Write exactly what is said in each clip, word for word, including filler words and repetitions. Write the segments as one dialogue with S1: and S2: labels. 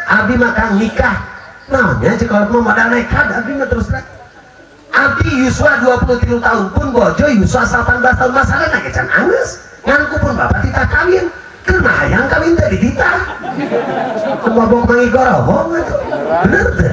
S1: abdi makan nikah namanya jika mau modal nekat abdi mah terus lah abdi yuswa dua puluh tiga tahun pun bojo yuswa delapan belas tahun masalah nak can angus ngangku pun bapak tita kawin kena hayang kawin tadi tita mabok mangi gorobong itu bener tuh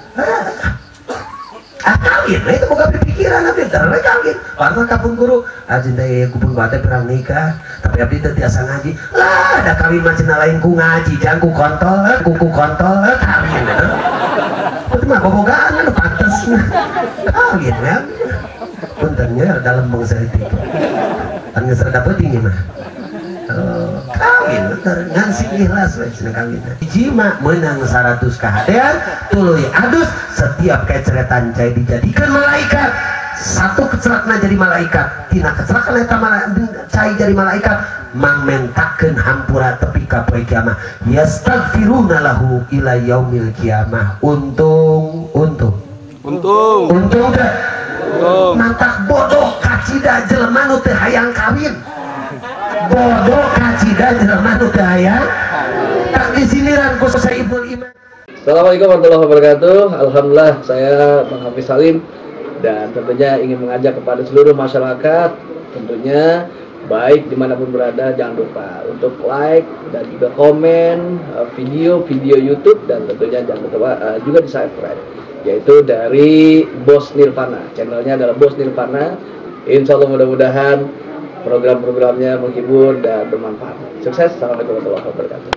S1: ah kawin nah itu bukan pikiran abdi terlalu kawin warna kapun guru ajin daya kupun batai perang nikah tapi abdi itu biasa ngaji lah ada kawin macam lain ku ngaji jangan ku kontol kuku kontol kawin itu mah bobogaan kan pantas kawin ya puntennya dalam bangsa itu kan ngeser dapet ini mah kawin ngasih ikhlas wajib kawin jima menang seratus kehadean tuluy adus setiap keceretan cai dijadikan malaikat satu kecelakaan jadi malaikat tina kecelakaan eta cai jadi malaikat mangmentakeun hampura tepi ka poe kiamah yastaghfiruna lahu ila yaumil kiamah untung untung
S2: untung
S1: untung teh mantak bodoh kacida jelema nu teu hayang kawin bodoh kacida jelema nu teu hayang tak disiniran ku saibul iman.
S2: Assalamualaikum warahmatullahi wabarakatuh. Alhamdulillah saya Bang Hafiz Salim dan tentunya ingin mengajak kepada seluruh masyarakat tentunya baik dimanapun berada jangan lupa untuk like dan juga komen video-video YouTube dan tentunya jangan lupa uh, juga di subscribe yaitu dari Bos Nirvana, channelnya adalah Bos Nirvana. Insya Allah mudah-mudahan program-programnya menghibur dan bermanfaat. Sukses. Assalamualaikum warahmatullahi wabarakatuh.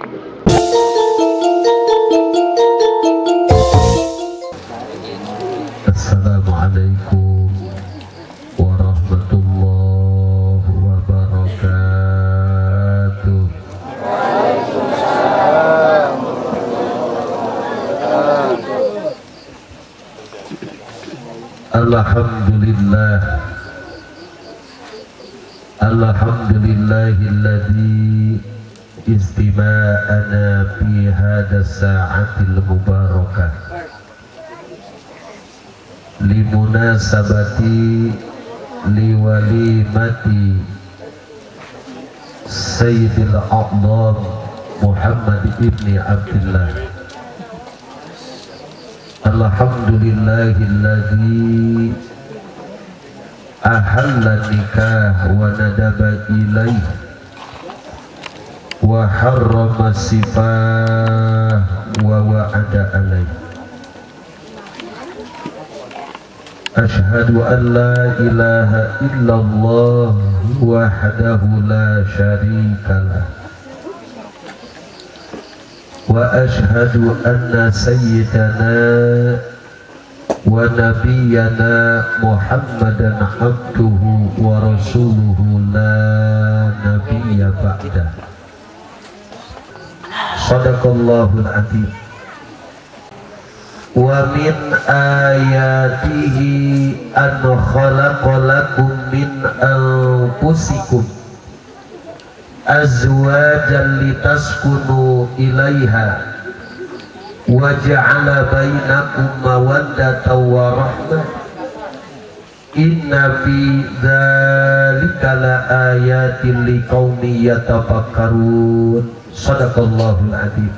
S1: Assalamualaikum warahmatullahi wabarakatuh. Alhamdulillah Alhamdulillahilladzi istima'ana fi hadha sa'atil mubarakah limunasabati liwalimati Sayyidil A'dham Muhammad ibni Abdullah. Alhamdulillahilladzi ahalla nikah wa nadaba ilaih wa harrama sifah wa wa'ada alaih. Ashhadu an la ilaha illallah wahdahu la syarika lah wa ashhadu anna sayyidana wa nabiyyana Muhammadan abduhu wa rasuluhu la nabiyya ba'dah. Shadaqallahul adzim. Wa min ayatihi an khalaqa lakum min anfusikum azwajan litaskunu ilaiha wa ja'ala bainakum mawaddatan wa rahmah inna fi dzalika la ayatin liqaumin yatafakkarun. Shadaqallahul adzim.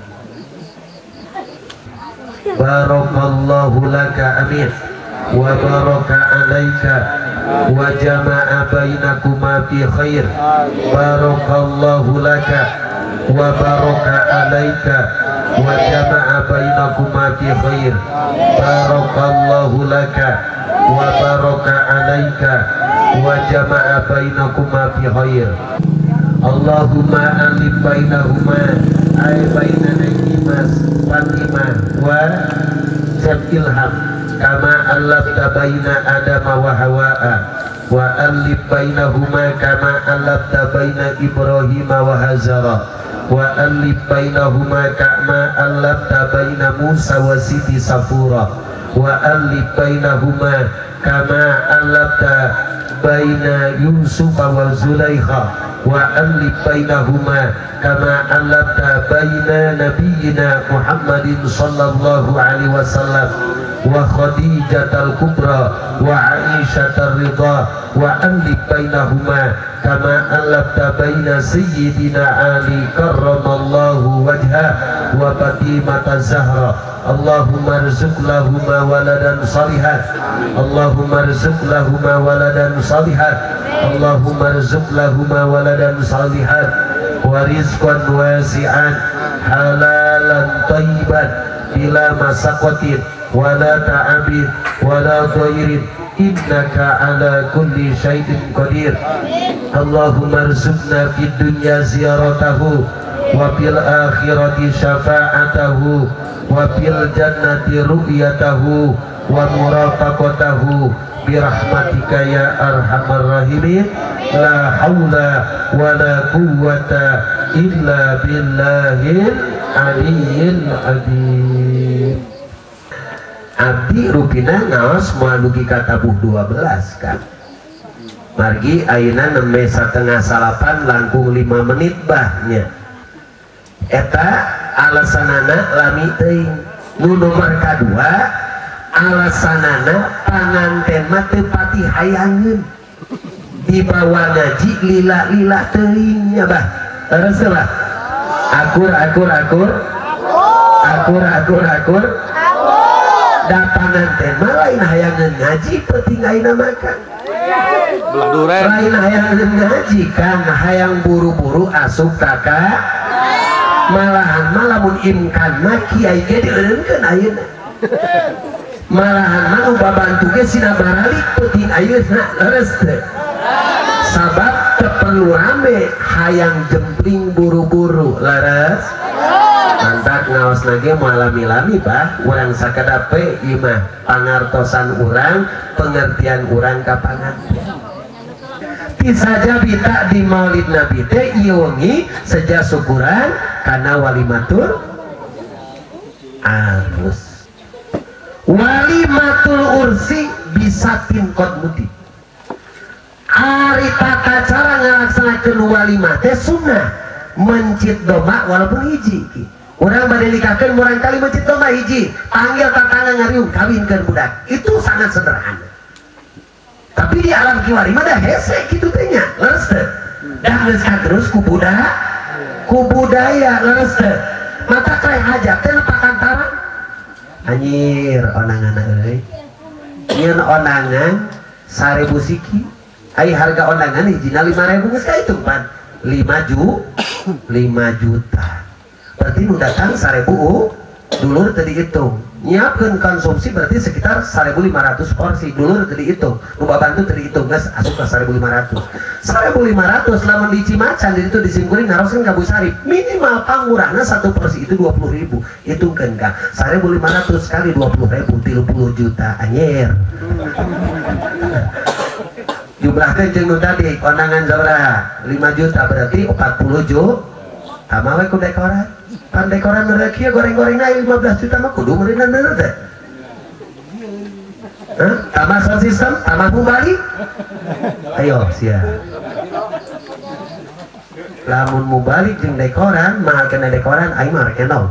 S1: Barakallahu laka amin wa baraka alaika wa jama'a bainakuma fi khair. Barakallahu laka wa baraka alaika wa jama'a bainakuma fi khair. Barakallahu laka wa baraka alaika wa jama'a bainakuma fi khair. Allahumma alif bainahuma ay bainana Dimas Fatimah wa Ilham kama alafta baina Adama wa Hawa'a wa alif bainahuma kama alafta baina Ibrahim wa Hazara wa alif bainahuma kama alafta baina Musa wa Siti Safura wa alif bainahuma kama alafta baina Yusuf wa Zulaikha wa alif bainahuma kama alafta baina nabiyyina Muhammadin sallallahu alaihi wasallam wa Khadijatal Kubra wa Aisyatar Ridha wa alif bainahuma kama alafta baina sayyidina Ali karramallahu wajha wa Fatimata Zahra. Allahumma rzuq lahuma waladan salihan, Allahumma rzuq lahuma waladan salihan, Allahumma rzuq lahuma waladan salihan wa rizqan wasi'an halalan thayyiban bila masaqatin wala ta'abin wala dhairin innaka ala kulli syai'in qadir. Allahumma rzuqna fid dunya ziyaratahu wa fil akhirati syafa'atahu wa fil jannati ru'yatahu wa murafaqatahu birahmatika ya arhamar rahimin. La haula wa la quwwata illa billahil aliyyil azim. Abdi rupina ngaos moal dugi ka tabuh dua belas kan. Margi ayeuna nembe satengah salapan langkung lima menit bahnya. Eta alasanana lami teuing. Nu nomor kadua alasanana panganten mah teu pati hayangeun. Dibawa ngaji lila-lila teuing nya bah. Terus lah. Akur akur akur. Akur akur akur. Datangan tema lain hayangan ngaji penting aina makan
S2: belah duren
S1: lain hayangan ngaji kan hayang buru-buru asup kakak malahan malamun imkan mah kiai ge dieureunkeun ayeuna malahan mah nu babantu ge sina baralik penting ayeuna leres teh sabab teu perlu rame hayang jempling buru-buru leres. Mantak ngaos lagi malami-lami bah urang sakadape imah pangartosan urang pengertian urang ka panganten. Ti saja bita di Maulid Nabi teh ieu wengi seja syukuran kana walimatul arus. Walimatul ursi bisa tingkot muti. Ari tata cara ngalaksanakeun walimah teh sunnah mencit doma walaupun hiji. Orang bade nikahkeun murang kali mencit doma hiji, panggil tatangga ngariung kawinkeun budak. Itu sangat sederhana. Tapi di alam kiwari mah dah hese kitu teh nya, leres teh. Dah geus terus ku budaya, ku budaya leres teh. Mata kae hajat teh pakantaran. Anjir onanganna euy. Nyeun onangan sarebu siki. Ai harga onangan hijina lima ribu geus kahitung pan. lima ju lima juta. Berarti nu datang seribu dulur tadi hitung nyiapkan konsumsi berarti sekitar seribu lima ratus porsi dulur tadi hitung nu babantu tadi hitung guys asup ke seribu lima ratus seribu lima ratus lamun di Cimacan di itu disimkuring ngarosin Kabu Sarip minimal pangurana satu porsi itu dua puluh ribu hitungkan kak seribu lima ratus kali dua puluh ribu tiga puluh juta anyer jumlahkan jeung nu tadi kondangan sabaraha lima juta berarti empat puluh juta sama we ku dekoran pan dekoran mereka kia goreng-goreng naik lima belas juta mah kudu meureunna bener teh hah tambah sound system tambah mubalik ayo sia lamun mubalik jeung dekoran mahal kena dekoran aing mah rek enong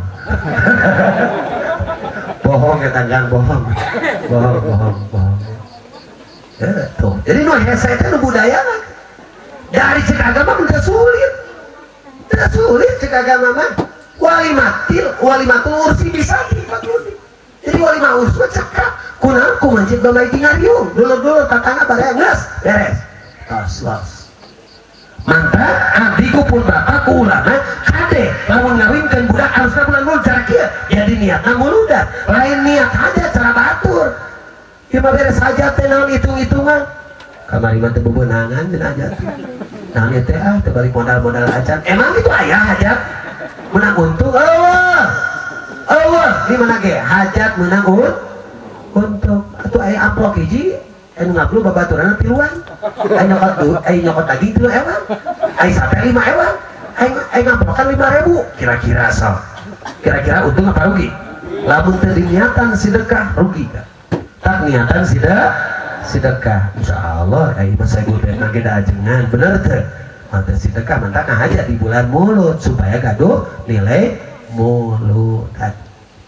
S1: bohong ya tanggang bohong bohong bohong bohong ya, tuh jadi nu hese teh nu budaya mah dari cek agama udah sulit udah sulit cek agama mah walimatil walimatul ursi bisa dipakai jadi walimah ursi mah cekak kunaon ku mencit domba iki ngariung dulur-dulur tatangga bareng geus beres tos los mantap abdiku pun bapak ku ulama kade lamun ngawinkeun budak harusna bulan mulu cara kieu jadi niatna muludan lain niat aja cara batur ieu mah beres saja teh naon hitung-hitungan kamari mah teu bebeunangan dina hajat naon teh ah teu balik modal-modal acan emang itu aya hajat menang untung Allah Allah di mana ge hajat menang untung atuh aya amplok hiji anu ngablu babaturan tiluan aya nyokot aya nyokot daging tilu ewan aya sate lima ewan aya ngamplokan lima ribu kira-kira so kira-kira untung apa rugi lamun teu niatan sedekah rugi tak niatan sedekah sedekah insyaallah aya mah saya gede nage da ajengan bener teh mata sedekah mantak aja di bulan mulut supaya gaduh nilai mulutan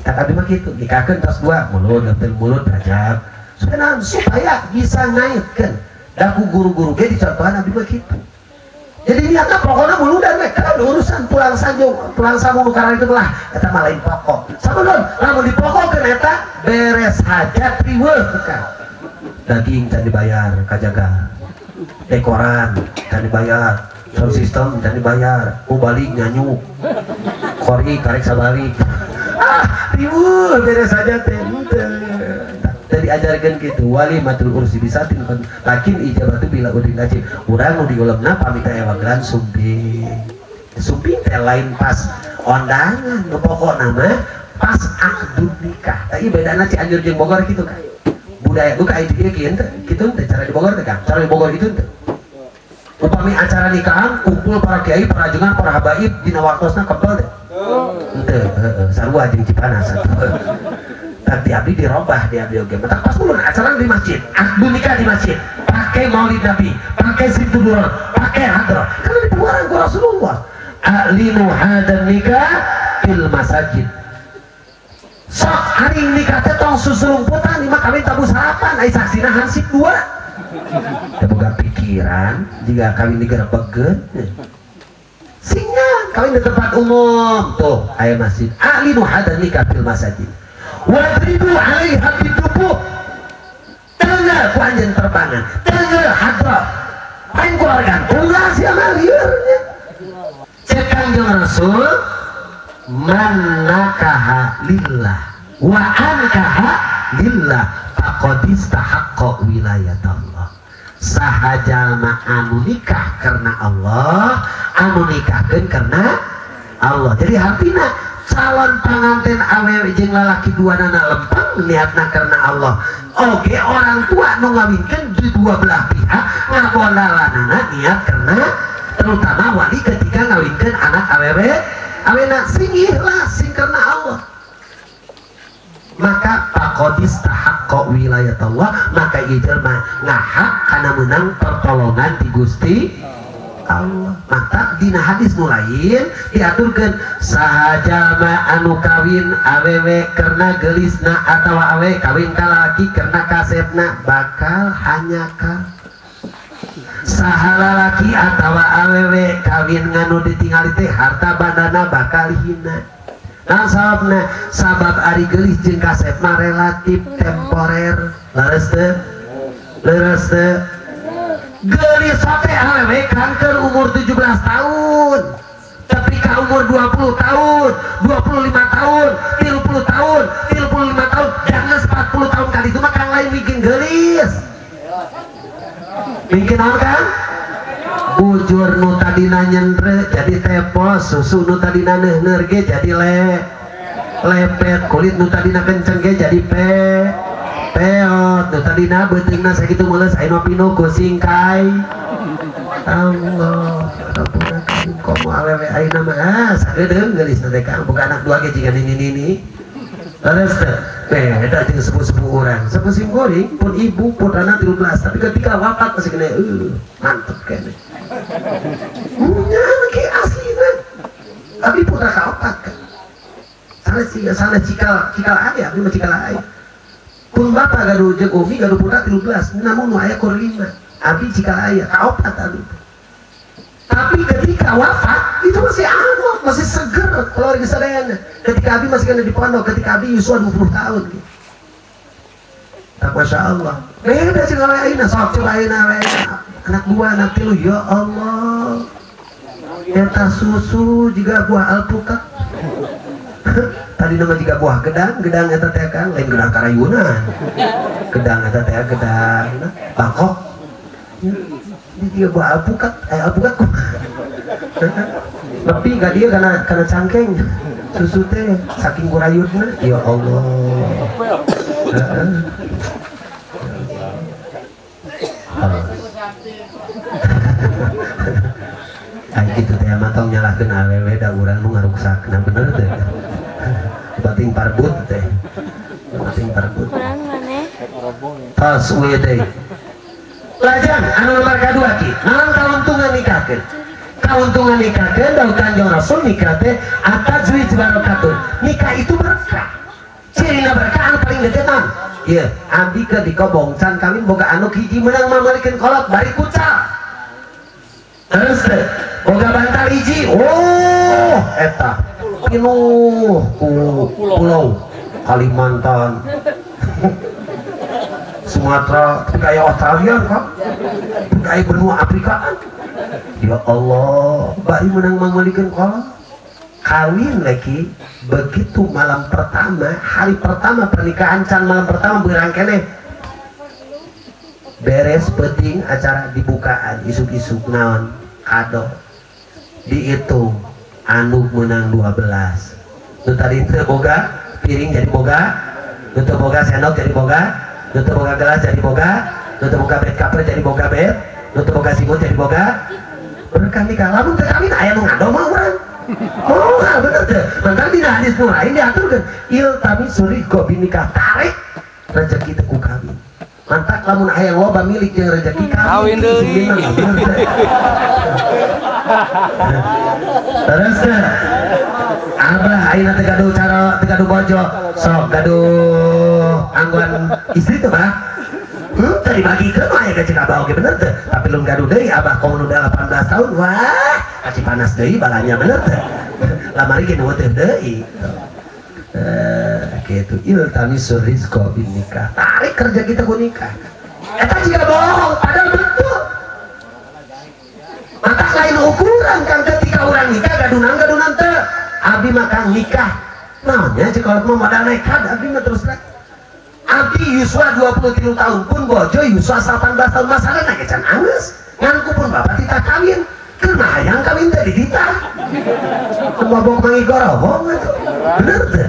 S1: tak abdi mah kitu nikahkeun tos dua mulut deukeun mulut rajab supaya supaya bisa naikkeun da ku guru-guru ge dicontohan abdi mah kitu. Jadi niatna pokokna muludan we kan urusan pulang sanjung pulang samu nu karang itu lah eta mah lain pokok. Sampun lamun dipokokkeun eta beres hajat riweuh kan. Daging can dibayar kajaga. Dekoran can dibayar. Sound system can dibayar. Mau balik nyanyu. Kori karek sabalik. Ah, riweuh beres hajat teh. Jadi ajarkan gitu wali matul ursi bisatin lakin ijabatu bila udin najib urang nu diulemna pamita ewaglan sumping sumping teh lain pas ondangan nu pokok nama pas akdun nikah tapi bedana ci anjur jeung Bogor gitu kan budaya lu kayak dia kieu teh kitu teh cara di Bogor teh kan cara di Bogor itu teh upami acara nikahan kumpul para kiai para jungan para habaib dina waktosna kebal teh henteu heeh sarua jeung Cipanas tapi abdi dirobah di abdi oge mentak pas ulun acara di masjid akdu nikah di masjid pakai maulid nabi pakai situdur pakai hadroh karena itu orang ku Rasulullah alinu hadan nikah fil masajid sok hari nikah teh tong susulumputan lima kawin tabu sarapan ai saksina hansip dua teu boga pikiran jika kawin digerebegeun singa kawin di tempat umum tuh aya masjid alinu hadan nikah fil masajid wadribu alaiha bidubu tengah ku anjeun terbangan tengah hadrah paling keluarga tengah siapa liurnya cek Kanjeng Rasul man nakaha lillah wa ankaha lillah faqad istahaqqa wilayatullah sahaja ma anu nikah karena Allah anu nikahkeun karena Allah jadi hartina calon pengantin awewe jeung lalaki dua nana lempeng niatna karena Allah oke orang tua nu ngawinkeun di dua belah pihak ngabodalanana niat karena terutama wali ketika ngawinkeun anak awewe awena sing ikhlas sing karena Allah maka faqadis tahaqqa wilayatullah maka ieu jelema ngahak kana meunang pertolongan di Gusti Allah. Mantap dina hadis mulain diaturkan sahaja ma anu kawin awewe karena gelisna atau awe kawin kalaki karena kasepna bakal hanya ka sahala laki atau awewe kawin nganu ditinggali teh harta bandana bakal hina nah sababna sabab ari gelis jeung kasepna relatif temporer leres teu leres teu gelis sote awewe kanker umur tujuh belas tahun tapi ka umur dua puluh tahun dua puluh lima tahun tiga puluh tahun tiga puluh lima tahun jangan empat puluh tahun kali itu mah kang lain bikin gelis bikin apa kan bujur nu tadina nyendre jadi tepos susu nu tadina neuhner ge jadi le lepet kulit nu tadina kenceng ge jadi pe peot nu tadina beuteungna sakitu meuleus ayeuna pino ku singkai Allah rabbuna karim komo awewe ayeuna mah ah sagedeung geulisna teh kang boga anak dua ge jiga nini-nini leres teh teh eta jeung sepuh-sepuh urang sepuh sim goring pun ibu putrana tiga belas tapi ketika wafat masih kena uh mantep kene nya ke aslina tapi putra kaopat kan sana sih sana cikal cikal aya abdi mah cikal aya pun bapak gaduh jeung umi gaduh putra tiga belas namun nu aya kur lima abdi cikal aya kaopat abdi tapi ketika wafat itu masih anak masih seger keluarga sadayana ketika abdi masih kena di pondok ketika abdi yuswa dua puluh tahun gitu. Tak Masya Allah beda sih kalau ayeuna sok coba ayeuna anak dua anak tilu ya Allah eta susu juga buah alpukat tadi nama juga buah gedang gedang eta teh kan lain gedang karayunan gedang eta teh gedang Bangkok ini dia buah alpukat eh alpukat kok lebih gak dia karena karena cangkeng susu teh saking kurayunna ya Allah kayak gitu teh matong nyalahkeun awewe da urang nu ngaruksakna bener teh bating parbut teh bating parbut tos we teh lajang anu nomor kadua ki naon kauntungan nikahkeun kauntungan nikahkeun daud Kanjeng Rasul nikah teh atajwij barokatun nikah itu berkah cirina berkah anu paling deketan iya abdi ke di kobong can kawin boga anu hiji menang mamalikeun kolot bari kucal terus teh boga bantal hiji oh eta pinuh ku pulau Kalimantan Sumatera kayak Australia kan kayak benua Afrika ya Allah bari menang mamalikeun kolot kawin lagi begitu malam pertama hari pertama pernikahan can malam pertama berang kene beres penting acara dibukaan isuk-isuk naon kado dihitung anu menang dua belas nu tadi teu boga piring jadi boga nu teu boga sendok jadi boga nu teu boga gelas jadi boga nu teu boga bed cover jadi boga bed nu teu boga simut jadi boga berkah nikah lamun teu kawin aya nu ngado mah urang oh bener deh maka di hadis nu lain diaturkan il tami suri kok binikah tarik rezeki teu ku kawin mantak lamun hayang loba milik jeung rezeki kawin deui terus teh abah ayeuna teh gaduh cara teh gaduh bojo sok gaduh angguan istri teh bah Hmm, tadi bagi ke mah ya kecil abah oke bener tuh tapi belum gaduh deui abah kau udah delapan belas tahun wah kasih panas deui balanya bener tuh lamari ge nu teh deui eh kitu il tamisul rizqa bin nikah tarik kerja kita ku nikah eta jiga bohong padahal betul maka lain ukuran kan ketika orang nikah gadunan gadunan teh abdi mah kang nikah naonnya cek kalau mau modal nekat abdi mah terus lagi abdi yuswa dua puluh tiga tahun pun bojo yuswa delapan belas tahun masalah na kecan anges nganku pun bapak kita kawin kena hayang kawin tadi kita mabok mangi gorohong itu bener tuh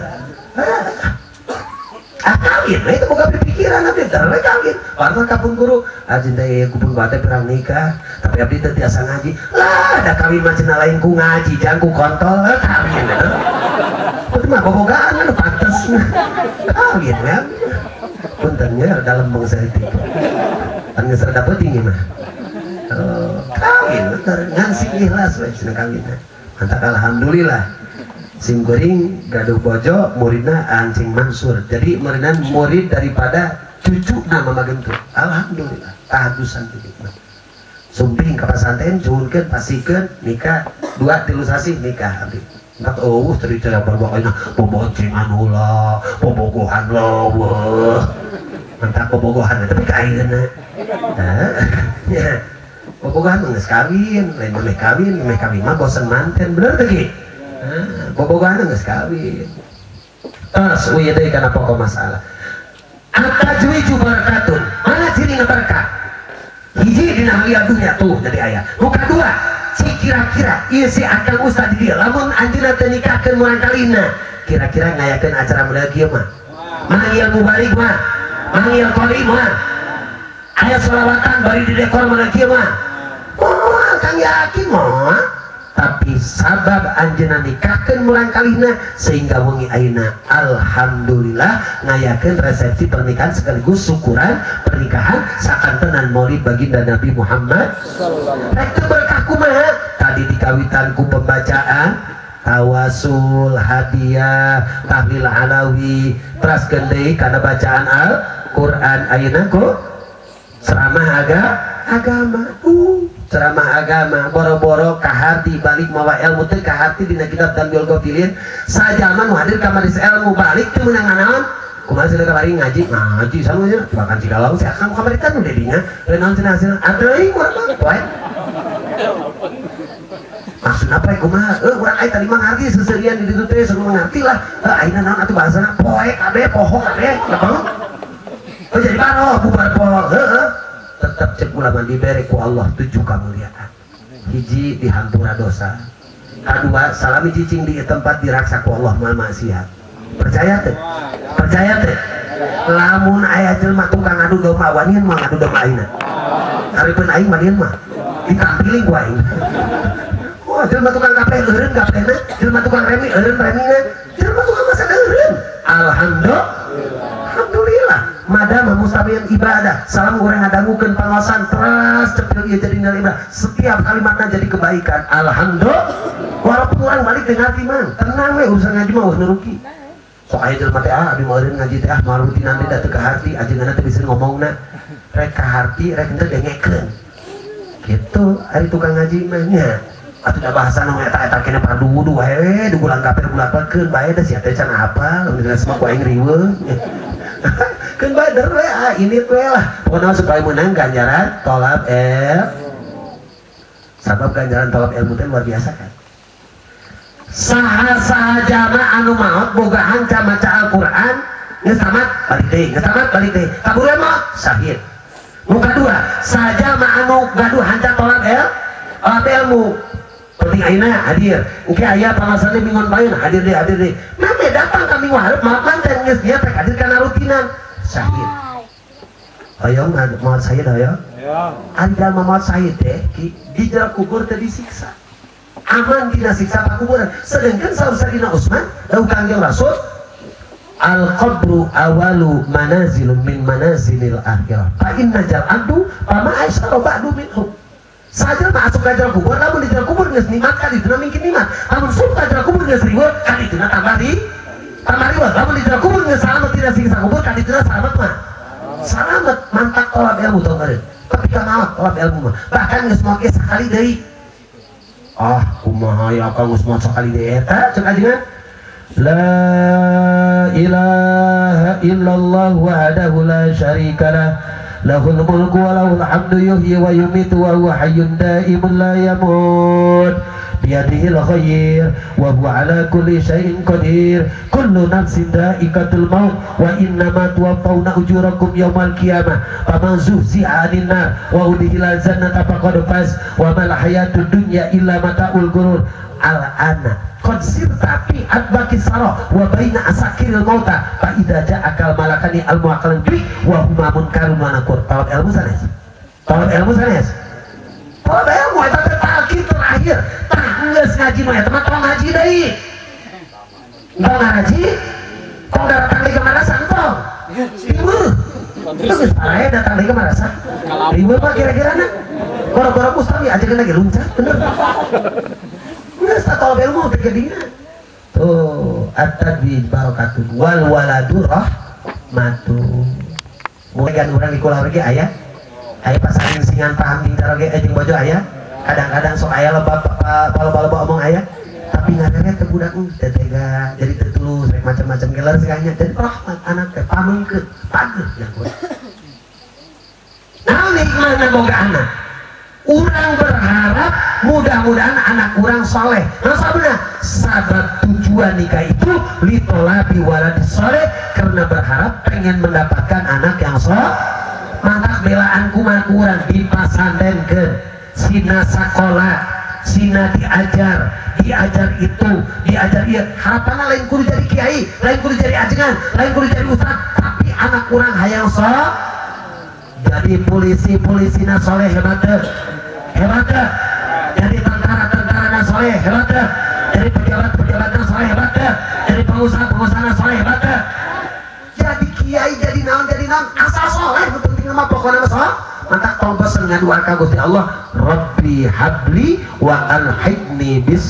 S1: ah kawin itu bukan pikiran abdi terlalu kawin warna kapun guru ajin teh kupun bate perang nikah tapi abdi teh tiasa ngaji lah ada kawin macam lain ku ngaji jangan ku kontol kawin bener itu mah bobogaan anu pantes kawin ya puntennya dalam bangsa itu kan geus rada penting mah oh kawin ngan sing ikhlas we cenah kawin mantap alhamdulillah sing kuring gaduh bojo muridna Ancing Mansur jadi muridna murid daripada cucu nama magentur alhamdulillah tahadusan nikmat sumping ka pasantren cuhurkeun pasikeun nikah dua tilu sasi nikah abdi tak oh cerita yang berbakainya pemboncengan ulah pembogohan lah wah mantap pembogohan tapi kainnya ya pembogohan nggak kawin lain boleh kawin boleh kawin mah bosan manten bener tuh ki pembogohan nggak kawin terus wih itu ikan apa kok masalah atajwiju barakatun mana ciri berkah hiji dina lihat dunia tuh jadi ayah bukan dua si kira-kira iya si akal ustad dia lamun anjina teu nikahkeun murang kalina kira-kira ngayakeun acara model kieu mah manggil mubarik mah manggil qori mah aya sholawatan bari di dekor model kieu mah moal kang yakin mah tapi sabab anjeunna nikahkeun murang kalina sehingga wengi ayeuna alhamdulillah ngayakeun resepsi pernikahan sekaligus syukuran pernikahan sakantenan maulid baginda Nabi Muhammad sallallahu alaihi wasallam berkah kumaha tadi dikawitan ku pembacaan tawasul hadiah tahlil alawi teraskeun deui kana bacaan Al-Qur'an ayeuna ku ceramah aga agama uh ceramah agama boro-boro kahati balik mawa ilmu teh kahati dina kitab Tanbiul Ghafilin sajaman hadir ka majelis ilmu balik teu meunang naon kumaha cenah kamari ngaji ngaji salunya bahkan cikalong saya akan kamari kan udah dinya lain naon cenah hasil atuh urang poe maksud apa kumaha eh urang aya tadi mah ngarti seserian di ditu teh suruh ngarti lah eh ayeuna naon atuh bahasana poe kabeh poho kabeh naon oh jadi baroh bubar poho heeh tetap cek ulama diberi ku Allah tujuh kemuliaan hiji dihampura dosa kedua salami cicing di tempat diraksa ku Allah mal maksiat percaya teh percaya teh lamun aya jelema tukang ngadu domba wanien mah ngadu domba aina hareupeun aing manien mah ditampili ku aing oh jelema tukang gaple eureun gaplena jelema tukang remi eureun remina jelema tukang masak eureun alhamdulillah alhamdulillah madama mustamian ibadah salam goreng ngadangukeun pangaosan terus cepil ieu jadi nilai ibadah setiap kalimatna jadi kebaikan alhamdulillah walaupun orang balik dengan hati man tenang we urusan ngaji mah wah nuruki sok aya jelema teh ah abi meureun ngaji teh ah marutinan teh da teu ka harti ajeunna teh bisa ngomongna rek ka harti rek teu dengekeun gitu ari tukang ngaji mah nya atuh da bahasa nu eta eta kene padudu wae dugu langkapeun bulak-bulakkeun bae teh sia teh can apa lamun geus mah ku aing riweuh keun bader we ah ini we lah pokona supaya menang ganjaran tolab el sabab ganjaran tolab ilmu teh luar biasa kan saha-saha jama anu maot boga hanca maca Al-Qur'an geus tamat balik deui geus tamat balik deui kaburuan mah syahid nu kadua saja mah anu gaduh hanca tolab el tolab ilmu penting ayeuna hadir engke aya pangasan bingon baeun hadir deui hadir deui mame datang kami warep maafan teh geus dia teh hadir kana rutinan syahid ayo maot syahid ayo ya anda maot syahid teh di jero kubur teh disiksa aman dina siksa pakuburan sedangkan saudara Utsman dawuh Kangjeng Rasul al-qabru awalu manazilun min manazilil akhirah fa inna jal abdu fama aisara ba'du minhum saja masuk ke jero kubur lamun di jero kubur geus nikmat ka dituna mungkin nikmat lamun sup ka jero kubur geus riweuh ka dituna tambah ri tambah riweuh lamun di jero kubur geus selamat tidak siksa kubur ka dituna selamat mah selamat mantak tolab ilmu tong meureun tapi ka maot tolab ilmu mah bahkan geus moal ge sakali deui ah kumaha ya ka geus moal sakali deui eta ceuk ajengan la ilaha illallah wahdahu la syarikalah lahul mulku wa lahul hamdu yuhyi wa yumitu wa huwa hayyun daimun la yamut biyadihil khair wa huwa ala kulli syai'in qadir kullu nafsin dha'iqatul maut wa innama tuwaffawna ujurakum yaumal qiyamah faman zuhziha 'anil nar wa udkhilal jannata faqad faz wa mal hayatud dunya illa mata'ul ghurur al-ana konsir tapi adbaki sarah wa baina asakiril mauta fa idza ja'akal malakani al muakkalan bi wa huma munkarun wa nakur tawab ilmu sanes tawab ilmu sanes tawab ilmu eta teh talqin terakhir tah geus ngaji mah eta mah tong ngaji deui tong ngaji kok datang di kemarasan tong riweuh terus aya datang di kemarasan riweuh mah kira-kira na gora-gora mustami aja kena ge luncat bener geus tolab ilmu teh gedina tuh at-tadbir barakatun wal waladur rahmatun mulai kan urang di kulah lagi aya aya pasangan singan paham tinggal lagi jeung bojo aya kadang-kadang sok aya loba bala-bala omong aya tapi ngarana teh budak teh tega jadi tertulus rek macam-macam gelar seganya jadi rahmat anak teh pamengkeun pageuh ya kuy naon nikmatna boga anak urang berharap mudah-mudahan anak urang soleh nah sabuna sabab tujuan nikah itu litolabi waladis soleh karena berharap pengen mendapatkan anak yang soleh maka belaan kumaha urang dipasantrenkeun sina sakola sina diajar diajar itu diajar ieu harapanna lain kudu jadi kiai lain kudu jadi ajengan lain kudu jadi ustad tapi anak urang hayang soleh jadi polisi-polisina soleh hebat deh hebat deh jadi tentara-tentara soleh hebat deh jadi pejabat-pejabat soleh hebat deh jadi pengusaha-pengusaha soleh hebat deh jadi kiai jadi naon jadi naon asal soleh penting mah pokoknya soleh mantap tong pesen ngaduan ka Gusti Allah Rabbi habli wa alhiqni bis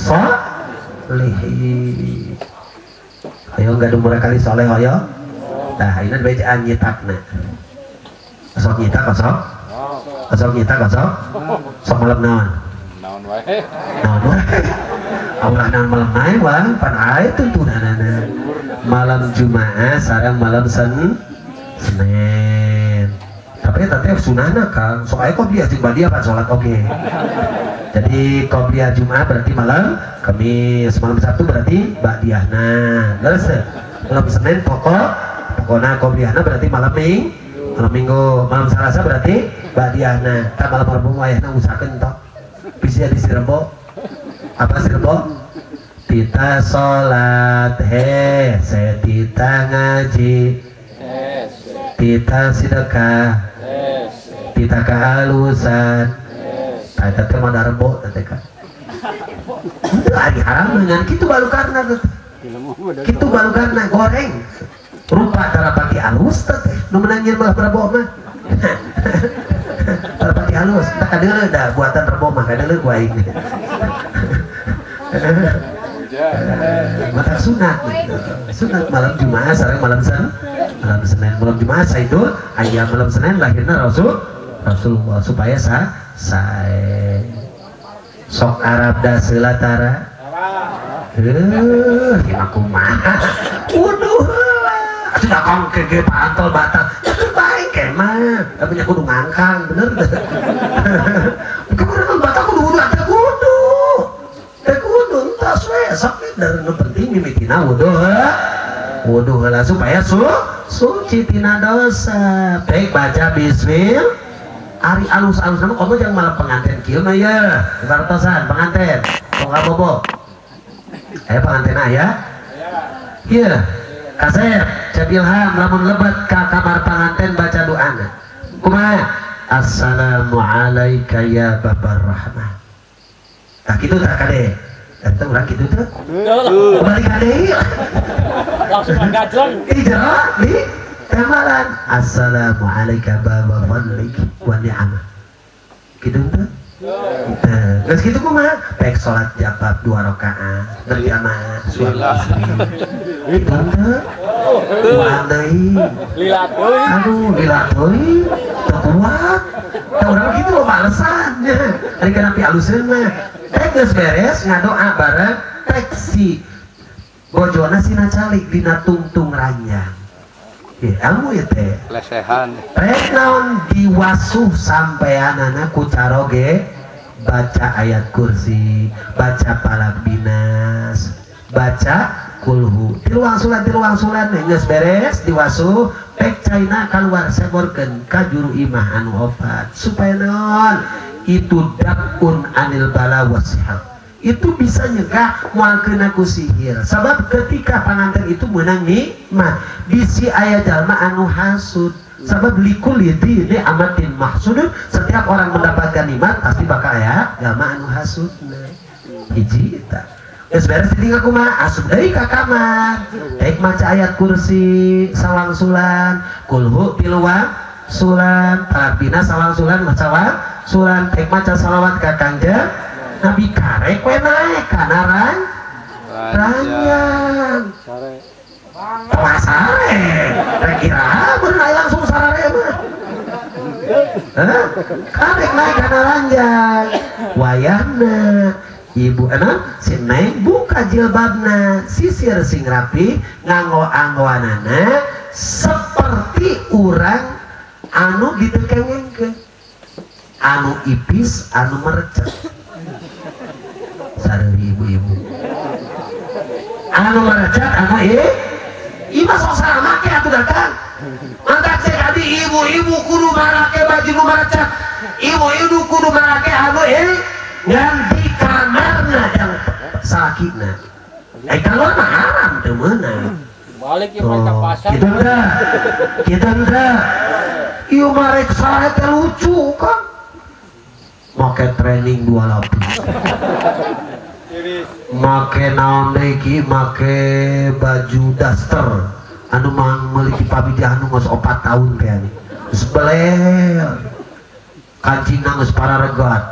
S1: solihin ayo gaduh murah kali soleh ayo nah ini bacaan nyitakna sok nyitak kosong sok nyitak kosong sok malam naon naon wae naon wae Allah naon malam nae bang pan ae tuntunanana malam Jumaah sareng malam Sen Senin tapi tetep sunahna Kang soalnya qobliyah jeung badiah pan salat oge jadi qobliyah Jumaah berarti malam Kamis malam Sabtu berarti badiahna terus malam Senin pokok pokokna qobliyahna berarti malam Minggu malam Minggu malam Selasa berarti badiahna tak malam Rabu wayahna usahakeun tok bisa di Sirebo apa Sirebo kita sholat he setita ngaji kita sedekah kita kehalusan kita teh mah darbo teh ka itu hari haram dengan kitu baru karena kitu baru karena goreng rupa tarapati halus teh nu menang nyeun malah rebo mah tarapati halus tak kadeuleuh da buatan rebo mah kadeuleuh ku aing mata sunat sunat malam Jumat sareng malam Senin malam Senin malam Jumat saya itu ayam malam Senin lahirnya Rasul Rasulullah supaya sa saya sok Arab da selatara eh gimana kumaha waduh sudah kong ke pantol batal ya terbaik kemah tapi nya kudu ngangkang bener kemarin batal kudu wudu teh kudu teh kudu entas we sakit dari nu penting mimitina wudu wudu heula supaya su suci tina dosa baik baca bismillah ari alus-alus nama kamu jangan malah pengantin kieu mah ya ibaratosan pengantin tong bobo aya pengantin aya ieu kasep Cabilham lamun lebat ka kamar pengantin baca doana kumaha assalamu alayka ya babar rahmah tak kitu tak kade eta urang kitu teh kembali kade
S3: langsung ngajeng
S1: ini jerak nih temalan assalamu alayka babar fadlik wa ni'amah kitu teh nah, geus kitu kumaha baik salat jabab dua rakaat berjamaah suami istri kitu teh kumaha deui
S3: lilat euy
S1: aduh lilat euy teu kuat teh urang kitu balesan ari kana pi aluseun mah teh geus beres ngadoa bareng tek si bojona sina calik dina tungtung ranjang ya ilmu ya teh
S4: lesehan
S1: rek naon diwasuh sampeanana ku caroge baca ayat kursi baca palak binas baca kulhu tiluang sulat tiluang sulat geus beres diwasuh pek caina keluar seborkeun ka juru imah anu opat supaya naon itu dakun anil bala wasihab itu bisa nyegah moal kena ku sihir sebab ketika pengantin itu menang nikmat bisi aya jalma anu hasud sebab likul yadi ini amatin mahsudun setiap orang mendapatkan nikmat pasti bakal aya jalma anu hasud hiji eta geus beres ditinggal kumaha asup deui ka kamar daek maca ayat kursi sawang sulan kulhu tiluang sulan talabina sawang sulan maca sulan daek maca salawat ka kanjeng Nabi karek we naik kana ran ranjang pasare rek kira bener langsung sarare mah heh karek naik kana ranjang wayahna ibu enak si naik buka jilbabna sisir sing rapi nganggo anggoanana seperti urang anu ditekengengkeun anu ipis anu merecet sareng ibu-ibu anu merecet anu eh ima sok salah make atuh datang mantap cek adi ibu-ibu kudu marake baju nu merecet ibu-ibu kudu marake anu eh ganti kamarna yang sakitna eh kalau mah haram teu meunang
S3: balik ieu mereka pasar
S1: kita enggak kita enggak ieu marek salah teh lucu kan make training dua lapis make naon deui ki make baju daster anu mang meuli di pabidih anu geus opat tahun teh ani geus belel kancingna geus pararegat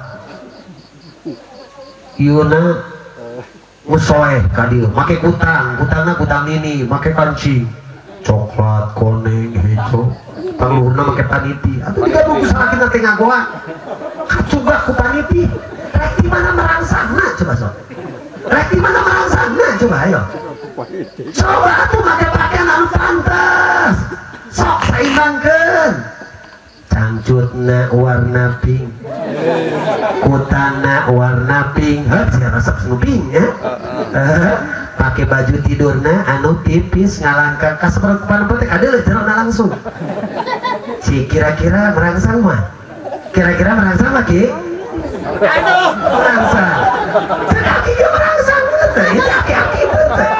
S1: ieu-na musoeh ka dieu make kutang kutangna kutang ini make kancing coklat koneng hijau paluhurna make paniti atuh digabung ku salakina teh ngagoa coba ku paniti rek di mana merangsangna coba sok rek di mana merangsangna coba ayo coba atuh make pakaian anu pantes sok saimbangkeun cangcutna warna pink kutana warna pink heuh sia resep nu pink ya pakai baju tidurna anu tipis ngalangkang ka saperempat penting ada leuh jerona langsung si kira-kira merangsang mah kira-kira merangsang lagi aduh merangsang kaki dia merangsang betul ini aki-aki betul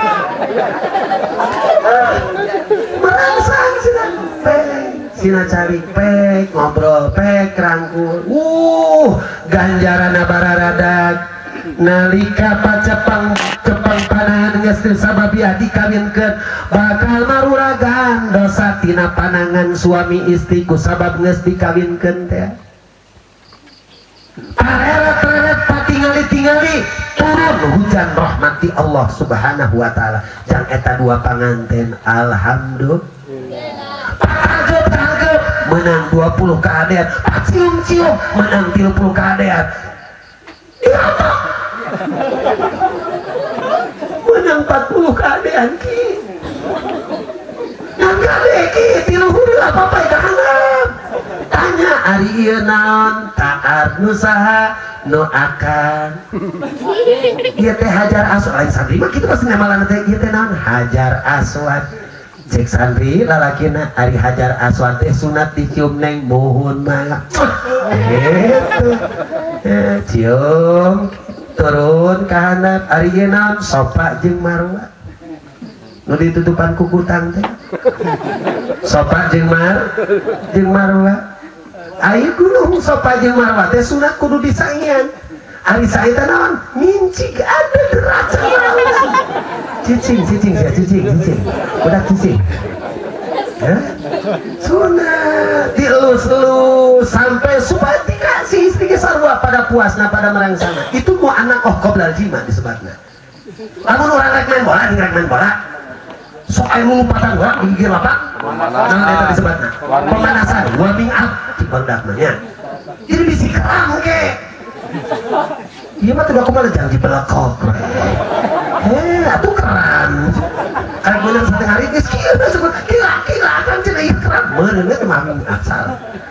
S1: merangsang sina pek sina cari pek ngobrol pek rangkul uh ganjarana bararadag nalika pacepang cepang panangan geus teu sababiah dikawinkeun bakal maruragan dosa tina panangan suami istri ku sabab geus dikawinkeun teh areret-eret patingali-tingali turun hujan rahmati Allah subhanahu wa ta'ala jang eta dua panganten alhamdulillah patagep patagep menang dua puluh keadaan cium-cium menang tiga puluh keadaan diapa menang empat puluh keadaan ki yang gade ki tiluhur apa-apa ikanam tanya ari ieu naon taat nu saha nu akan ieu teh hajar aswad lain santri mah kitu pasti ngamalan teh ieu teh naon hajar aswad cek santri lalakina ari hajar aswad teh sunat dicium neng muhun mah gitu eh, cium turun ke handap ari ieu naon sopa jeung marwa nu ditutupan ku kutang teh sopa jeung mar jeung marwa ayo gunung sopa jeung marwa teh sunat kudu disaean ari sae teh naon mincig ada derajat cicing cicing ya cicing cicing udah cicing ya sunat dielus-elus sampai supaya dikasih istri sarua pada puasna pada merangsana itu mau anak oh qoblal jima disebutna lamun urang rek main bola rek main bola soal lu patang bola gigir apa nah eta disebutna pemanasan warming up di barudak mah nya jadi bisi kerang ke ieu mah teh kumaha janji belekok eh atuh keran kan bener setengah hari geus kieu disebut kira-kira kan cenah ieu keran meureun teh mah asal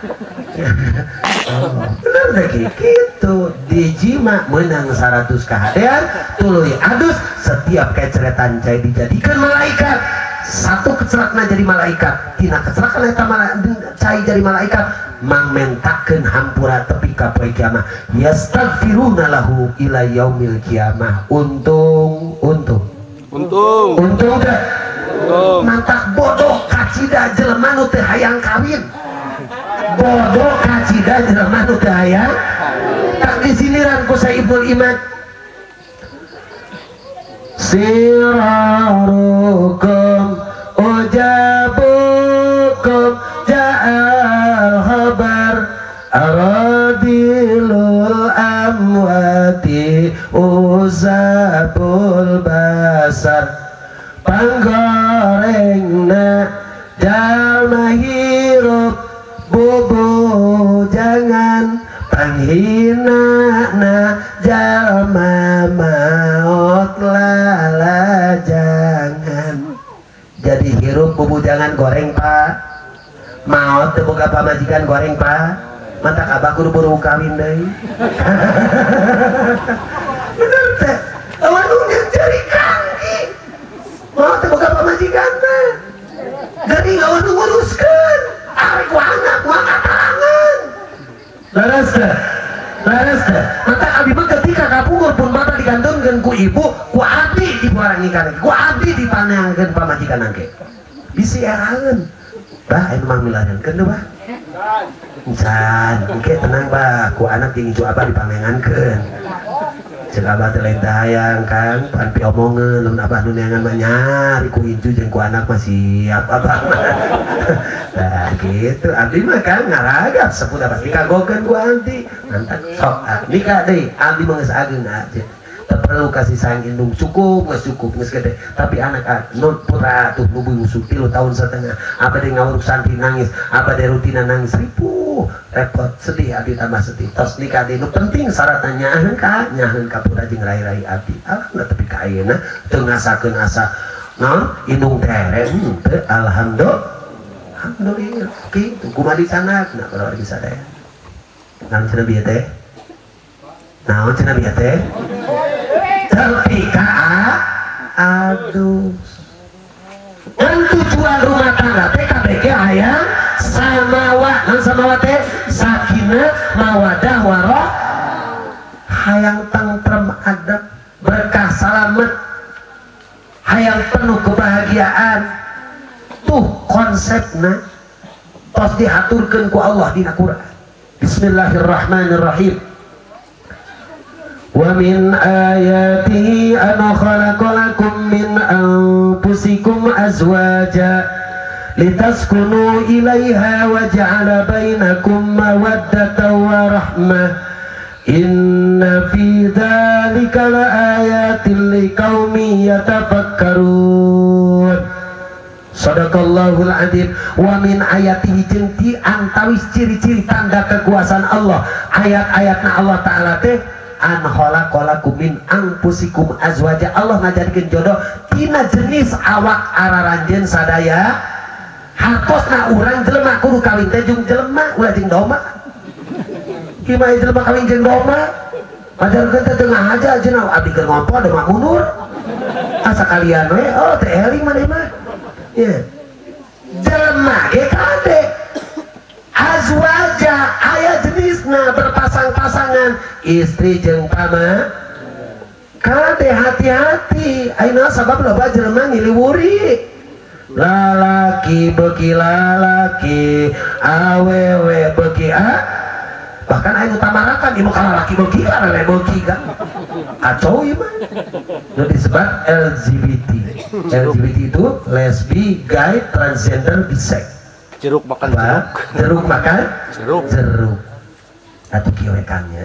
S1: bener deh gitu dijima menang seratus kehadean tuluy adus setiap keceretan cai dijadikan malaikat satu kecerakna jadi malaikat tina kecerakan eta cai jadi malaikat mangmentakeun hampura tepi ka poe kiamah yastaghfiruna lahu ila yaumil kiamah untung untung
S3: Untung.
S1: untung teh
S3: Untung.
S1: mantak bodoh kacida jelema nu teu hayang kawin bodoh kacida jelema nu teu hayang tak disiniran ku Saibul Imad sirarukum ujabukum ja'al khabar aradilul amwati uzabul basar panggorengna jalma hirup bubu jangan panghina na jalma maut lala jangan jadi hirup bubu jangan goreng pak maut teu boga pamajikan goreng pak mantak abah kudu buru kawin deui bener teh awan nu cari kangki maut teu boga pamajikan teh jadi awan nu nguruskeun ari ku anak ku angkat tangan laras teh laras teh mantak abdi mah ketika kapungkur pun mata digantungkeun ku ibu ku abdi diparangikan ku abdi dipanengkeun pamajikan angke bisi eraeun bah anu mah milarenkeun teh bah can engke tenang bah ku anak jeung icu abah dipanengankeun ceuk abah teh lain hayang kang pan piomongeun lamun abah nu neangan mah nyari ku icu jeung ku anak mah siap abah mah nah gitu abdi mah kan ngaragap sepuluh abah dikagokeun ku abdi mantap sok nikah deui abdi mah geus ageung aja tak perlu kasih sayang indung cukup nggak cukup nggak segede tapi anak non putra tuh nubu usuk tilu tahun setengah apa dia ngawuruk santri nangis apa dia rutina nangis ribu repot sedih abdi tambah sedih tos nikah nu penting syaratnya nyaheun ka nyaheun ka putra jeung rai-rai abdi alhamdulillah tapi ka ayeuna teu ngasakeun asa non indung tereng teu alhamdulillah alhamdulillah kitu kumaha dicanakna kalau lagi sadaya naon cenah bieu teh naon cenah bieu teh tapi ka aduh dan tujuan rumah tangga teh K B G hayang samawa dan samawa teh sakinah mawadah waroh hayang tentrem adab berkah salamet hayang penuh kebahagiaan tuh konsepna tos diaturkeun ku Allah dina Quran bismillahirrahmanirrahim wa min ayatihi an khalaqa lakum min anfusikum azwaja litaskunu ilaiha wa ja'ala bainakum mawaddatan wa rahmah Inna fi dzalika laayatil liqaumin yatafakkarun. Shadaqallahul adzim. Wa min ayatihi jeung ti antawis ciri-ciri tanda kekuasaan Allah, ayat-ayatna Allah taala teh an khalaqalakum min anfusikum azwaja. Allah ngajarkeun jodoh tina jenis awak araranjeun sadaya. Hartosna urang jelema kudu kawin teh jeung jelema ulah jeung domba. Gimana jelema kawin jeung domba? Ajarkeun teh tengah aja cenah abdi keur ngompo ada mah mundur. Asa kalian we oh teh eling maneh mah. Ya. Jelema ge kade azwaja aya jenisna berpasang-pasangan istri jeung pama. Kade hati-hati ayeuna sabab loba jelema ngiliwuri. Lalaki beki lalaki, awewe beki a. Bahkan ayeuna tamarakan ieu ka lalaki beki lalaki beki kan. Kacau ieu mah. Nu disebut L G B T. L G B T itu lesbi, gay, transgender, bisex.
S3: Jeruk makan jeruk.
S1: Jeruk makan
S3: jeruk.
S1: Jeruk. Atau kioekannya.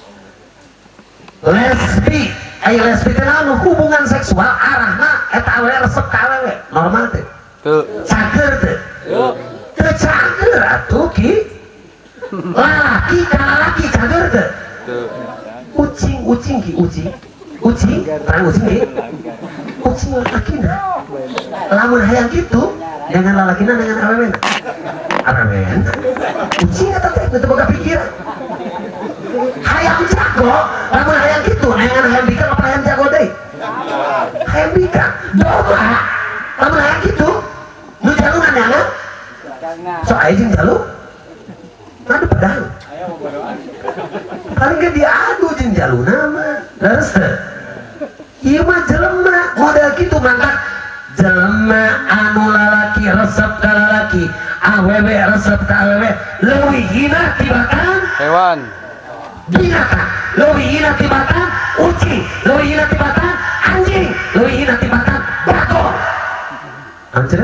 S1: Lesbi, ayo lesbi teh naon hubungan seksual arahna eta awewe resep ka awewe, normal teh.
S3: Teu.
S1: Cager teh.
S3: Teu.
S1: Teu cager atuh ki. Lalaki ka lalaki cager teh.
S3: Teu.
S1: Ucing, ucing ki ucing. Ucing, terang ucing ki. Ucing lalakina. Lamun hayang kitu, dengan lalakina dengan awewe. Awewe. Ucing eta teh teu boga pikiran. Hayang jago, lamun hayang kitu, dengan hayang bika apa hayang jago deui? Hayang bika. Domba. Lamun hayang kitu, nu jalungan ya kan? So aya jeung jalu. Adu pedang. Paling ge diadu jeung jaluna mah. Leres teh. Ieu mah jelema model kitu mangkat jelema anu lalaki resep ka lalaki, awewe resep ka awewe, leuwih hina tibatan
S3: Hewan.
S1: binatang, leuwih hina tibatan ucing, leuwih hina tibatan anjing, leuwih hina tibatan bagong. Anjir?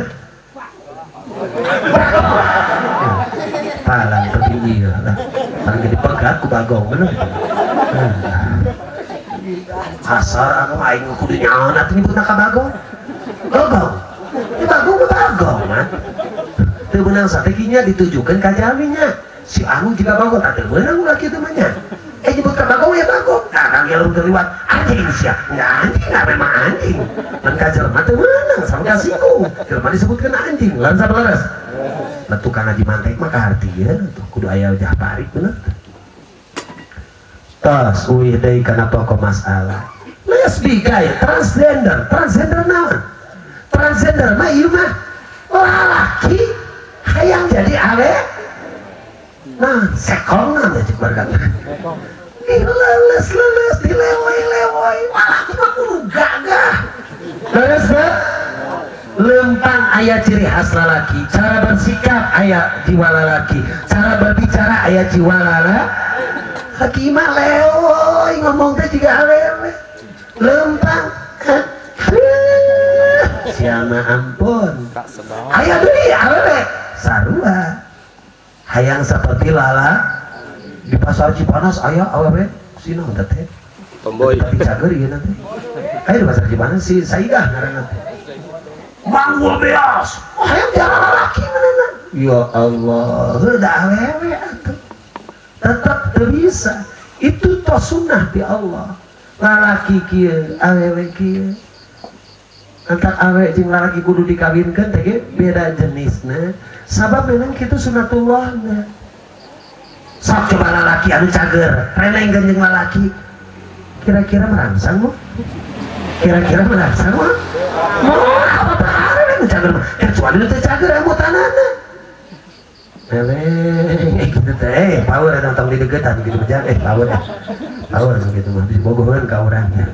S1: Bagong. Palang tapi iya lah. Paling jadi pegat ku bagong bener. Asar aku aing kudu nyaon atuh nyebutna ka bagong. Bagong. Ini bagong ku bagong mah. Teu beunang satekinya ditujukeun ka jalminya. Si anu juga bagong tah teu beunang ulah kitu mah nya. Eh nyebut ka bagong ya bagong. Nah kan gelem terliwat anjing sia. Enggak anjing enggak memang anjing. Mun ka jelema teu beunang sama ka singgung. Jelema disebutkeun anjing, lawan sabaleres. Nah tukang ngaji mantek mah kahartieun tuh kudu aya wajah parik bener. Tos uih deui kana pokok masalah. Lesbi, gay, transgender, transgender naon? Transgender mah ieu mah lalaki hayang jadi awe. Nah, sekongna mah cek berkata. Leles leles dilewoi-lewoi, lalaki mah kudu gagah. Leres teh? Lempang aya ciri khas lalaki, cara bersikap aya jiwa lalaki, cara berbicara aya jiwa lalaki. Hakimah lewoi ngomong teh juga awewe. Lempang siapa ampun hayang deui awewe sarua hayang seperti lala di pasar Cipanas aya awewe sinaon teh
S3: Tomboy.
S1: tapi cager ieu nanti aya di pasar Cipanas si Saidah ngaranna teh Mang Bobeas hayang jalan lalaki manehna ya Allah heuda awewe atuh tetap teu bisa itu toh sunnah di Allah. Lalaki kieu awewe kieu antar awewe jeung lalaki kudu dikawinkeun teh beda jenisna sabab memang kitu sunatullahna. Sok coba lalaki anu cager renengkeun jeung lalaki kira-kira merangsang mah kira-kira merangsang mah moal apa tahare anu cager mah kecuali nu teu cager amutanana eleh eh kitu teh power ada tong di degetan gitu bejar eh power eh power gitu mah dibogoheun ka urangnya.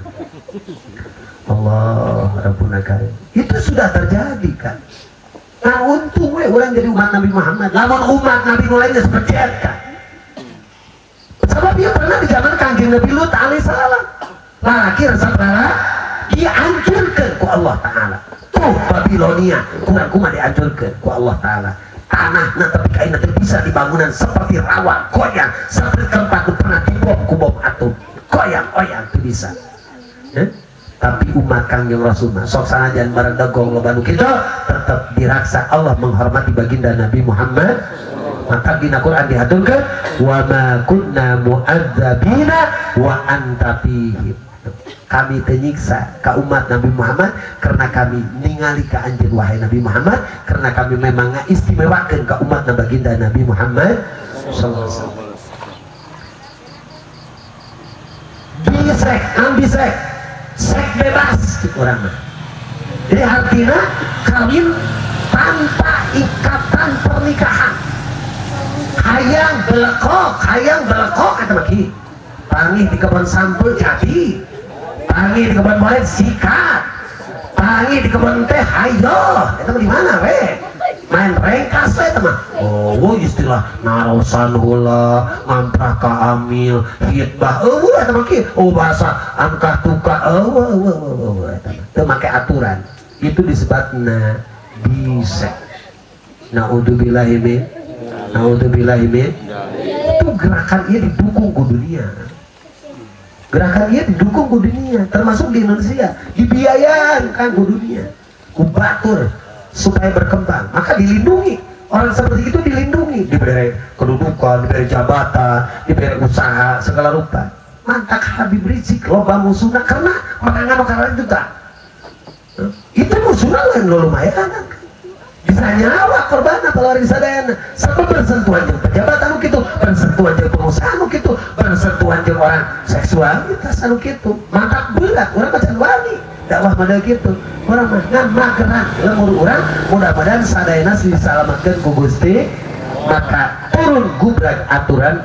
S1: Allah Rabbuna Karim. Itu sudah terjadi kan. Nah untung we urang jadi umat Nabi Muhammad. Lamun umat Nabi mulai geus percaya kan. Sebab dia pernah di zaman Kangjeng Nabi Lut alaihi salam. Lalaki resep lalaki dihancurkeun ku Allah taala. Tuh Babilonia kurang kumaha dihancurkeun ku Allah taala. tanah nah tapi kain nanti bisa dibangunan seperti rawa goyang seperti tempat itu pernah dibom kubom atom goyang goyang itu bisa eh? Tapi umat Kangjeng Rasul sok sanajan bareng dagong lobanu kita tetap diraksa Allah menghormati baginda Nabi Muhammad. Maka dina Quran dihaturkan wa ma kunna mu'adzabina wa anta fihim. Kami tenyiksa ka umat Nabi Muhammad karena kami ningali ka anjeun wahai Nabi Muhammad karena kami memang ngaistimewakeun ka umat baginda Nabi Muhammad sallallahu alaihi wasallam. Bisek, ambisek, sek bebas orang mah. Jadi artinya kawin tanpa ikatan pernikahan. Hayang belekok, hayang belekok kata maki. Pangi di kebun sampul jadi, pangi di kebun molet sikat, pangi di kebun teh hayo. Itu di mana weh? Main rengkas weh teman. Oh istilah narosan hula, ngamprah ka amil, hitbah. Oh itu maki. Oh bahasa angkah tuka. Oh oh oh oh oh. Itu make aturan. Itu disebutna bisek. Naudzubillahi min. Naudzubillahimin. Itu gerakan ia didukung ke dunia. Gerakan ia didukung ke dunia, termasuk di Indonesia, dibiayakan kan ke dunia, kubatur supaya berkembang. Maka dilindungi orang seperti itu, dilindungi, diberi kedudukan, diberi jabatan, diberi usaha segala rupa. Mantak Habib Rizik loba musuhna karena makangan makanan juga. Itu musuhna lain lo lumayan. Bisa nyawa korban kalau hari sadayana sampai bersentuhan jeung pejabat anu kitu, bersentuhan jeung pengusaha anu kitu, bersentuhan jeung orang seksualitas anu kitu. Mantap berat urang macan wani dakwah model kitu. Urang mah ngan mageran lemur urang mudah-mudahan sadayana disalamatkeun ku Gusti maka turun gubrak aturan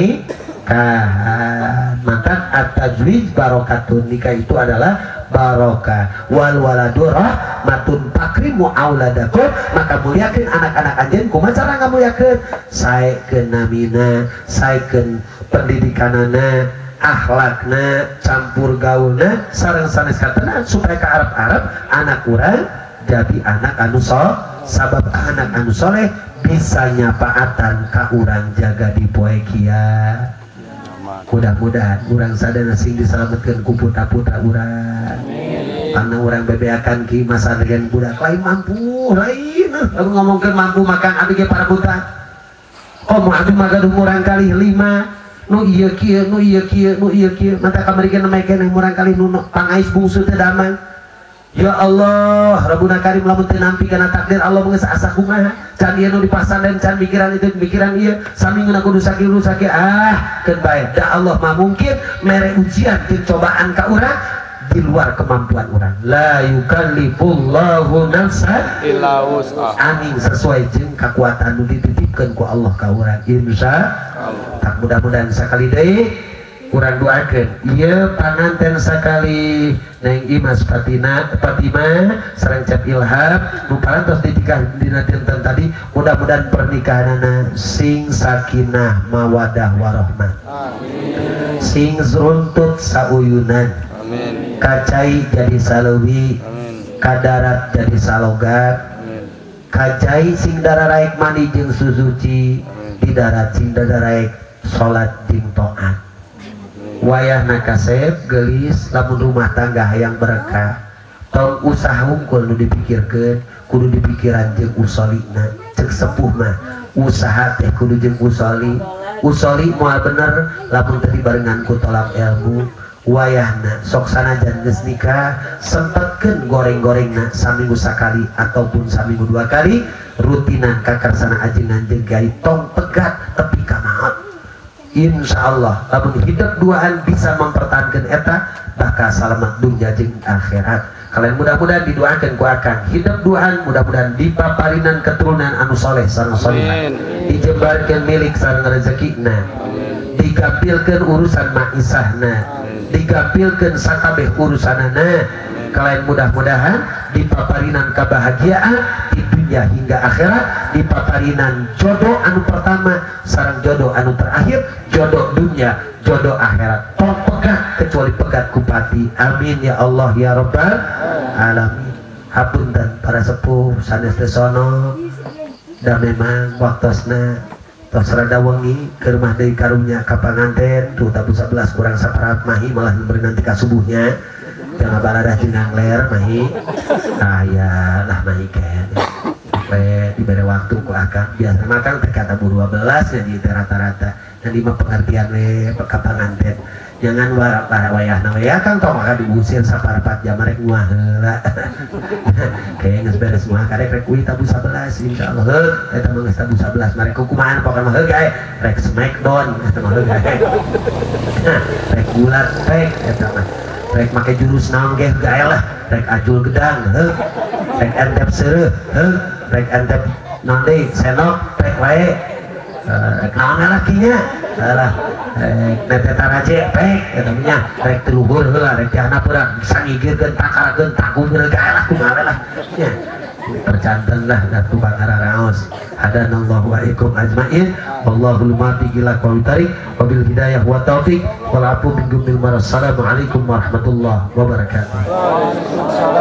S1: pernikahan. Maka at-tajwid barokatun, nikah itu adalah barokah, wal waladu rahmatun fakrimu auladakum, maka muliakeun anak-anak anjeun. Kumaha cara ngamuliakeun? Saekeun namina, saekeun pendidikanana, akhlakna, campur gaulna sareng sanes katana supaya ka Arab-Arab anak urang jadi anak anu soleh, sabab anak anu soleh bisa nyapaatan ka urang jaga di poe kieu. Mudah-mudahan urang sadana sing diselametkeun ku putra-putra urang. Karena urang bebeakan ki masa dengan budak lain mampu, lain. Lalu ngomongkeun mampu makan abi ge para buta. Oh mau abi magaduh urang kali lima. Nu ieu kieu, nu ieu kieu, nu ieu kieu. Mata kamari nama keneh urang kali nu pangais bungsu teh damang. Ya Allah, Rabbuna Karim lamun teu nampi kana takdir Allah geus asa kumaha. Can ieu nu dipasan dan can pikiran itu pikiran ieu sami ngeuna kudu sakieu sakieu ah keun bae. Da Allah mah mungkin mere ujian jeung cobaan ka urang di luar kemampuan urang. La yukallifullahu nafsan
S3: illa wus'aha.
S1: Amin sesuai jeung kakuatan nu dititipkeun ku Allah ka urang. Insyaallah. Tak mudah-mudahan sakali deui kurang doakeun ieu panganten sakali Neng Imas Fatina Fatimah sareng Cap Ilham nu parantos ditikah dina dinten tadi mudah-mudahan pernikahanana sing sakinah mawadah warahmah. Amin. Sing runtut sauyunan. Amin. Kacai jadi saleuwi. Amin. Kadarat jadi salogat. Amin. Kacai sing dararaek mandi jeung susuci. Di darat sing dararaek salat jeung taat. Wayah nakasep gelis lamun rumah tangga hayang berkah tong usaha hungkul nu dipikirkeun kudu dipikiran jeung usolina cek sepuh mah usaha teh kudu jeung usoli usoli moal bener lamun teu dibarengan ku tolak ilmu wayahna sok sanajan geus nikah sempetkeun goreng-gorengna saminggu sakali ataupun saminggu dua kali rutinan kakarsana ajengan jeung gai tong pegat tepi ka maot. Insyaallah lamun hidup duaan bisa mempertahankan eta bakal selamat dunia jeung akhirat. Kalian mudah-mudahan didoakeun ku akang hidup duaan mudah-mudahan dipaparinan keturunan anu soleh sareng solehah, dijembarkeun milik sareng rezekina, digampilkeun urusan maisahna, digampilkeun sakabeh urusanana. Kalian mudah-mudahan dipaparinan kebahagiaan di dunia hingga akhirat, dipaparinan jodoh anu pertama sareng jodoh anu terakhir, jodoh dunia, jodoh akhirat. Tong pegat kecuali pegat kupati. Amin ya Allah ya Rabbal alamin. Hapunten para sepuh sanes teh sono dan memang waktosna tos rada wengi keur mah deui karunya ka panganten tuh tabu sebelas kurang saparat mahi malah memberi nanti ka subuhnya jangan baladah tinggang ler mahi aya lah mahi kan supaya diberi waktu ku akan biasa makan kata bu dua belas jadi rata-rata dan lima pengertian we ka panganten jangan para para wayah na wayah kan tong maka diusir saparapat jam rek muah heula kayak geus beres muah karek rek kuy tabu sebelas insyaallah heuh eta mah geus tabu sebelas mare kumaha pokona mah heuh gae rek smackdown eta mah heuh gae rek gulat rek eta mah rek make jurus naon ge gae lah rek acul gedang heuh rek entep seureuh heuh rek entep naon deui senok rek wae rek naon lakinya alah rek netetan aja pek katanya rek teluhur heula rek tiana perang sangigirkeun takarakeun takung geus gae lah kumaha lah nya percanten lah da tukang araraos hadanallahu wa ikum ajmain wallahul muwaffiq ila aqwamit thariq wabil hidayah wa taufiq wal afu minkum bil assalamu alaikum warahmatullahi wabarakatuh.